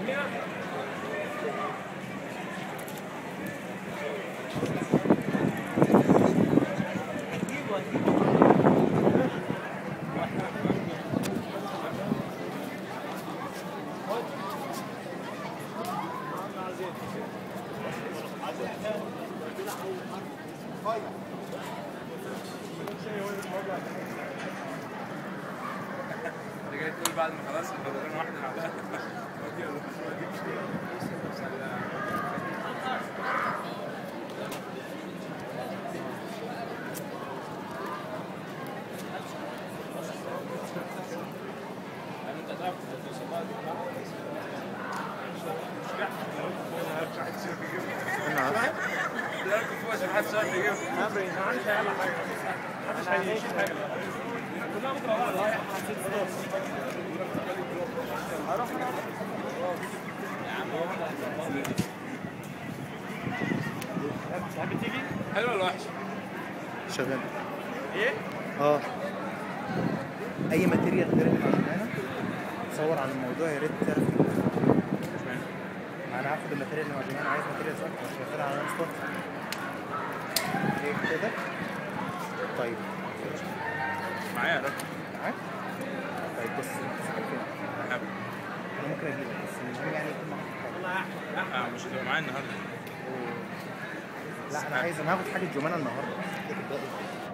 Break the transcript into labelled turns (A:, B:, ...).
A: جاي تقول بعد ما خلاص البدران واحده على لا كفوز ما حدش عارف يجيب ما عندش اي حاجه محدش هيشيل حاجه كلها بكره رايح هروح تحب تيجي؟ حلو ولا وحش؟
B: شغال.
A: ايه؟
B: اي ماتيريال غير اللي معانا تصور عن الموضوع يا ريت تعرف. انا هاخد الماتيريال اللي معانا. انا عايز ماتيريال صح عشان اشتغل على اونسبوت. ايه كده؟ طيب
A: معايا يا راجل.
B: معاك؟ طيب بص انا ممكن اجيبك بس المهم يعني يكون معاك حاجه.
A: لا مش هتبقى معايا النهارده.
B: لا انا هاخد حاجه جمانه النهارده.